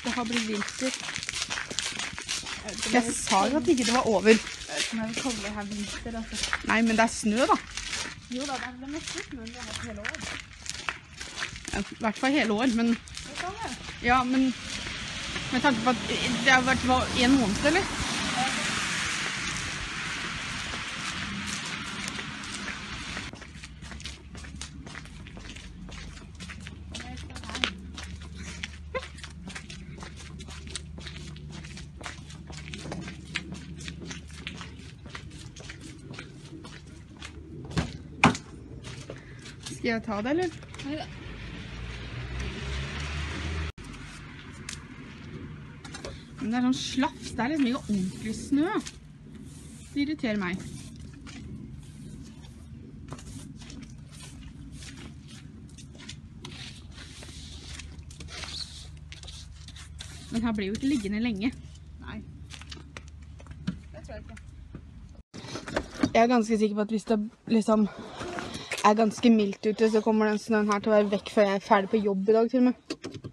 det har blitt vinter. Jeg sa jo at ikke det var over. Jeg vet ikke om jeg vil kalle det her vinter, altså. Nei, men det er snø da. Jo da, det er mest snø, men det har vært hele år. Ja, i hvert fall hele år, men... Det kan det. Ja, men... Med tanke på at det har vært en måned, eller? Skal jeg ta det, eller? Neida. Men det er sånn slafs, det er liksom ikke ordentlig snø. Det irriterer meg. Den her blir jo ikke liggende lenge. Nei. Det tror jeg ikke. Jeg er ganske sikker på at hvis det liksom er ganske mildt ute, så kommer den snøen her til å være vekk før jeg er ferdig på jobb i dag til og med.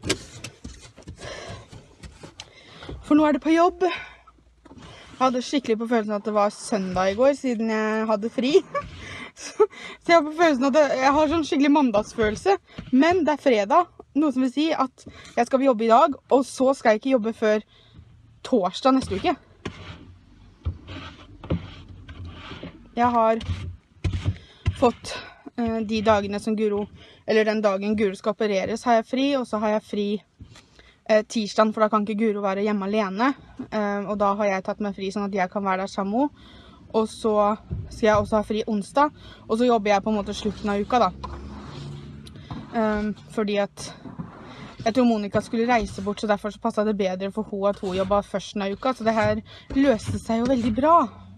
For nå er det på jobb. Jeg hadde skikkelig på følelsen at det var søndag i går, siden jeg hadde fri. Så jeg har på følelsen at jeg har sånn skikkelig mandagsfølelse. Men det er fredag, noe som vil si at jeg skal jobbe i dag, og så skal jeg ikke jobbe før torsdag neste uke. Jeg har fått de dagene som Guro, eller den dagen Guro skal opereres, har jeg fri, og så har jeg fri tirsdagen, for da kan ikke Guro være hjemme alene, og da har jeg tatt meg fri sånn at jeg kan være der sammen. Og så skal jeg også ha fri onsdag, og så jobber jeg på en måte slutten av uka da. Fordi at jeg tror Monica skulle reise bort, så derfor så passet det bedre for hun at hun jobbet førsten av uka, så det her løste seg jo veldig bra.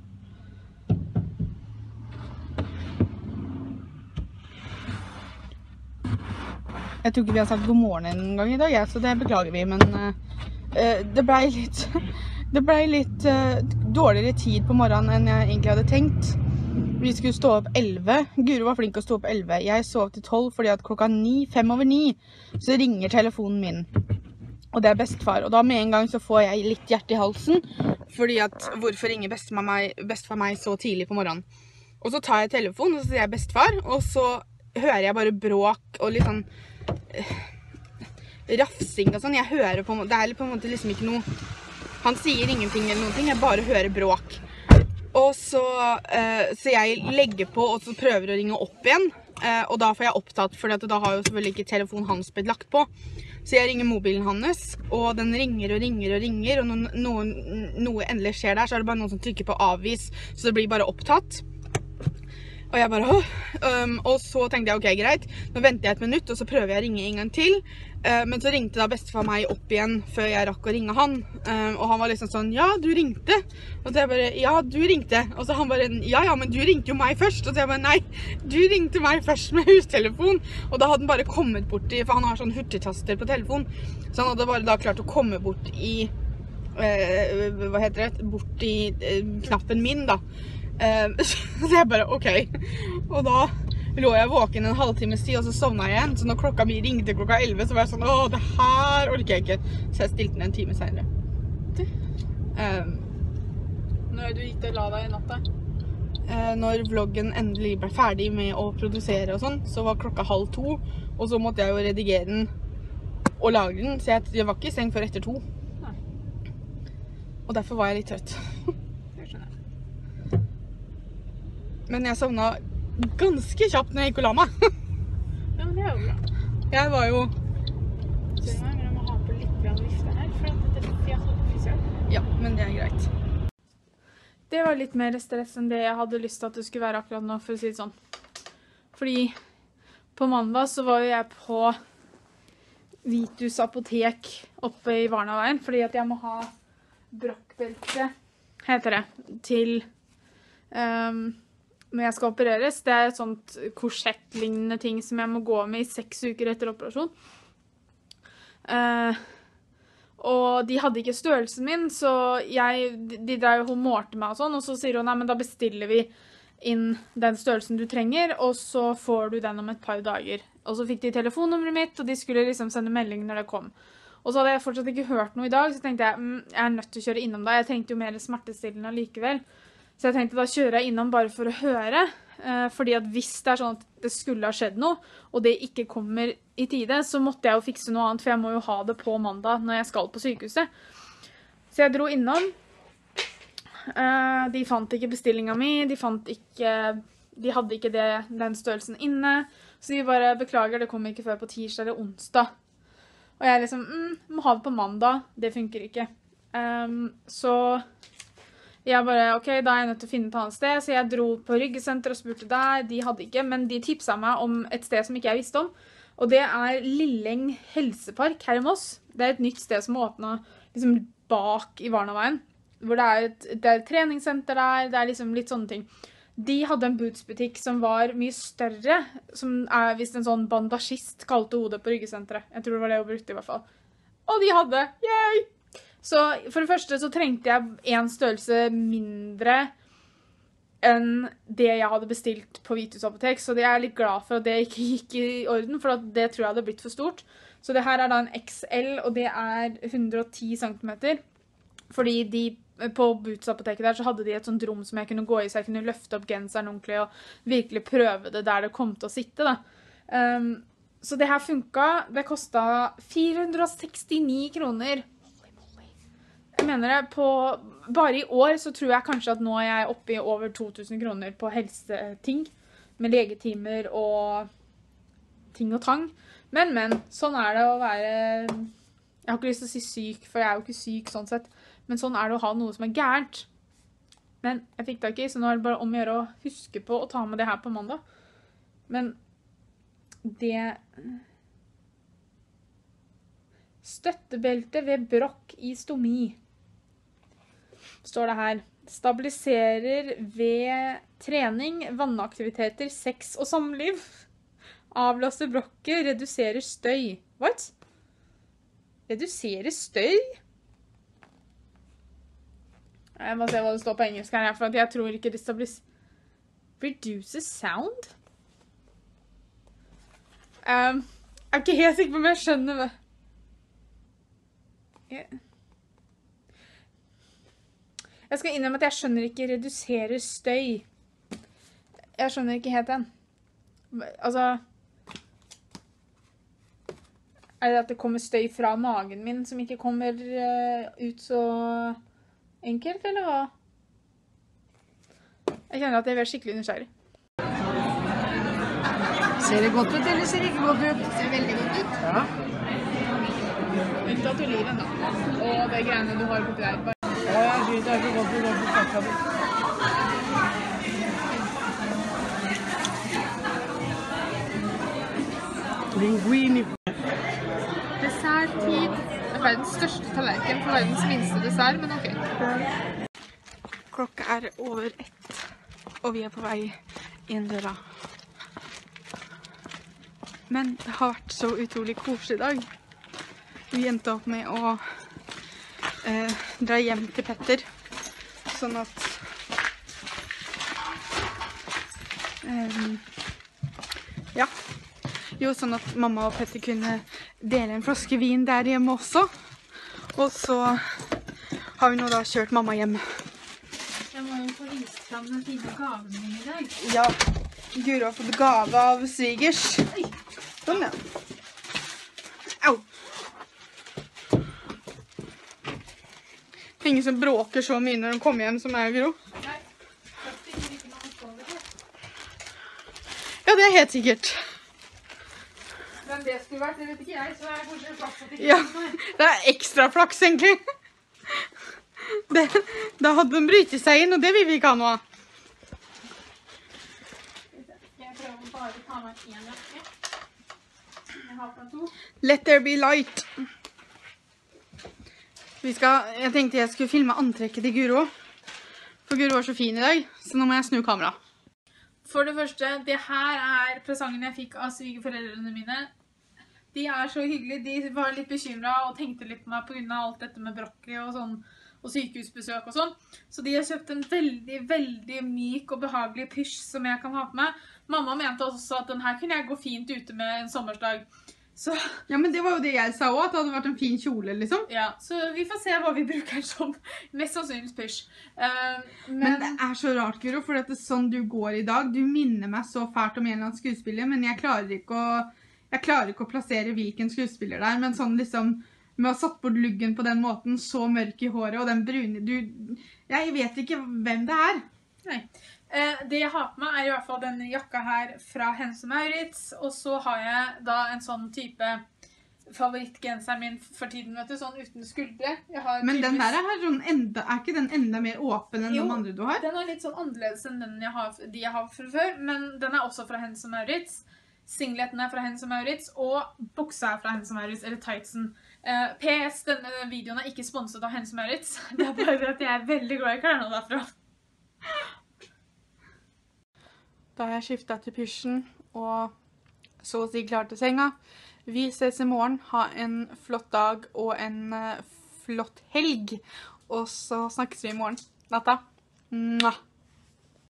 Jeg tror ikke vi har sagt god morgen en gang i dag, ja, så det beklager vi, men det ble litt dårligere tid på morgenen enn jeg egentlig hadde tenkt. Vi skulle stå opp 11. Guro var flink å stå opp 11. Jeg sov til 12 fordi at klokka 5:09, så ringer telefonen min. Og det er bestefar, og da med en gang så får jeg litt hjerte i halsen, fordi at hvorfor ringer bestefar meg så tidlig på morgenen? Og så tar jeg telefonen, og så sier jeg bestefar, og så hører jeg bare bråk og litt sånn rafsing og sånn. Jeg hører på, det er på en måte liksom ikke noe, han sier ingenting eller noen ting, jeg bare hører bråk. Og så jeg legger på, og så prøver å ringe opp igjen, og da får jeg opptatt, for da har jo selvfølgelig ikke telefonen hans blitt lagt på. Så jeg ringer mobilen hans, og den ringer og ringer og ringer, og når noe endelig skjer der, så er det bare noen som trykker på avvis, så det blir bare opptatt. Og jeg bare, og så tenkte jeg, ok, greit, nå venter jeg et minutt, og så prøver jeg å ringe en gang til. Men så ringte da bestefar meg opp igjen, før jeg rakk å ringe han. Og han var liksom sånn, ja, du ringte. Og så jeg bare, ja, du ringte. Og så han bare, ja, men du ringte jo meg først. Og så jeg bare, nei, du ringte meg først med hustelefon. Og da hadde han bare kommet bort i, for han har sånn hurtigtaster på telefon. Så han hadde bare da klart å komme bort i, hva heter det, bort i knappen min da. Så jeg bare, ok. Og da lå jeg våken en halvtimes tid, og så sovnet jeg igjen. Så når klokka mi ringte klokka 11, så var jeg sånn, det her orker jeg ikke. Så jeg stilte den en time senere. Når du gikk og la deg i natta? Når vloggen endelig ble ferdig med å produsere og sånn, så var klokka 1:30, og så måtte jeg jo redigere den og lage den, så jeg var ikke i seng før etter 2. Nei. Og derfor var jeg litt trøtt. Det skjønner jeg. Men jeg sovnet ganske kjapt når jeg gikk og la meg. Ja, men det er jo bra. Jeg var jo... Men jeg må ha på litt vifte her, for at dette er frisør. Ja, men det er greit. Det var litt mer stress enn det jeg hadde lyst til at det skulle være akkurat nå, for å si det sånn. Fordi på mandag så var jeg på Vitus apotek oppe i Varnaveien, fordi at jeg må ha brokkbelte, heter det, til... når jeg skal opereres. Det er et sånt korsettlignende ting som jeg må gå med i 6 uker etter operasjon. Og de hadde ikke størrelsen min, så de drev og målte meg og sånn, og så sier hun, nei, men da bestiller vi inn den størrelsen du trenger, og så får du den om et par dager. Og så fikk de telefonnummeret mitt, og de skulle liksom sende melding når det kom. Og så hadde jeg fortsatt ikke hørt noe i dag, så tenkte jeg er nødt til å kjøre innom da. Jeg trengte jo mer smertestillende likevel. Så jeg tenkte da kjører jeg innom bare for å høre, fordi at hvis det er sånn at det skulle ha skjedd noe, og det ikke kommer i tide, så måtte jeg jo fikse noe annet, for jeg må jo ha det på mandag når jeg skal på sykehuset. Så jeg dro innom. De fant ikke bestillingen min, de hadde ikke den størrelsen inne, så de bare beklager, det kommer ikke før på tirsdag eller onsdag. Og jeg liksom, må ha det på mandag, det funker ikke. Så jeg bare, ok, da er jeg nødt til å finne et annet sted, så jeg dro på Ryggesenter og spurte der, de hadde ikke, men de tipset meg om et sted som ikke jeg visste om, og det er Lilleng Helsepark her i Moss. Det er et nytt sted som åpnet liksom bak i Varnaveien, hvor det er et treningssenter der, det er liksom litt sånne ting. De hadde en bootsbutikk som var mye større, som er visst en sånn bandasjist kalte hodet på Ryggesenteret. Jeg tror det var det hun brukte i hvert fall. Og de hadde, yay! Så for det første så trengte jeg en størrelse mindre enn det jeg hadde bestilt på Vitus Apotek, så jeg er litt glad for at det ikke gikk i orden, for det tror jeg hadde blitt for stort. Så det her er da en XL, og det er 110 centimeter, fordi på Boots apoteket der så hadde de et sånt rom som jeg kunne gå i, så jeg kunne løfte opp genseren ordentlig og virkelig prøve det der det kom til å sitte da. Så det her funket. Det kostet 469 kroner. Jeg mener det, bare i år så tror jeg kanskje at nå er jeg oppe i over 2000 kroner på helseting, med legetimer og ting og tang. Men, sånn er det å være, jeg har ikke lyst til å si syk, for jeg er jo ikke syk sånn sett, men sånn er det å ha noe som er gærent. Men jeg fikk det ikke, så nå er det bare om å gjøre å huske på å ta med det her på mandag. Men det... Støttebelte ved brokk i stomi. Står det her. Stabiliserer ved trening, vannaktiviteter, sex og samliv. Avlaster brokket, reduserer støy. What? Reduserer støy? Jeg må se hva det står på engelsk her, for jeg tror ikke det reduces sound? Jeg er ikke helt sikker på om jeg skjønner det. Jeg skal innrømme at jeg skjønner ikke reduserer støy. Jeg skjønner ikke helt den. Altså, er det at det kommer støy fra magen min som ikke kommer ut så enkelt, eller hva? Jeg kjenner at jeg er skikkelig nysgjerrig. Ser det godt ut, eller ser det ikke godt ut? Det ser veldig godt ut. Ja. Unntatt oliven da. Og det greiene du har oppi der. Ja, jeg synes det er så godt ut, det er på linguini. Desserttid. Det er verdens største tallerken for verdens minste dessert, men ok. Klokka er over 1, og vi er på vei inn døra. Men det har vært så utrolig koselig i dag. Vi endte opp med å dra hjem til Petter, sånn at ja, jo, sånn at mamma og Petter kunne dele en flaske vin der hjemme også. Og så har vi nå da kjørt mamma hjem. Jeg må jo få vist frem den fine gaven min i dag. Ja, Guro har fått gave av svigers. Sånn, ja. Au! Ingen som bråker så mye når de kommer hjem som meg, Guro. Nei, Petter vil ikke noe på det. Ja, det er helt sikkert. Men det skulle vært, det vet ikke jeg, så er jeg kanskje flaks at det ikke Ja, er meg. det er ekstra flaks, egentlig. Da hadde de brytet seg inn, og det vil vi ikke ha noe av. Jeg prøver bare å ta meg en jakke. Jeg har på 2. Let there be light. Jeg tenkte jeg skulle filme antrekket til Guro. For Guro var så fin i dag, så nå må jeg snu kamera. For det første, det her er presangen jeg fikk av svigerforeldrene mine. De er så hyggelige, de var litt bekymret og tenkte litt på meg på grunn av alt dette med brokkoli og sånn, og sykehusbesøk og sånn. Så de har kjøpt en veldig, veldig myk og behagelig pysj som jeg kan ha på meg. Mamma mente også at den her kunne jeg gå fint ute med en sommersdag. Så, Ja, men det var jo det jeg sa også, at det hadde vært en fin kjole, liksom. ja, så vi får se hva vi bruker den som. Mest sannsynlig pysj. Men det er så rart, Guro, for det er sånn du går i dag. Du minner meg så fælt om en eller annen skuespiller, men jeg klarer ikke å plassere hvilken skuespiller det er. Men sånn liksom, med å ha satt bort luggen på den måten, så mørk i håret, og den brune, jeg vet ikke hvem det er. Nei. Det jeg har på meg er i hvert fall denne jakka her fra Hennes & Mauritz, og så har jeg da en sånn type favorittgenseren min for tiden, vet du, sånn uten skuldre. Men den der er ikke den enda mer åpen enn de andre du har? Den er litt sånn annerledes enn de jeg har fra før, men den er også fra Hennes & Mauritz. Singleten er fra Hennes & Mauritz, og buksa er fra Hennes & Mauritz, eller tightsen. PS, denne videoen er ikke sponset av Hennes & Mauritz. Det er bare at jeg er veldig glad i klærne derfra. Da har jeg skiftet til pysjen, og så å si klar til senga. Vi ses i morgen. Ha en flott dag og en flott helg. Og så snakkes vi i morgen. Natta. Mwah.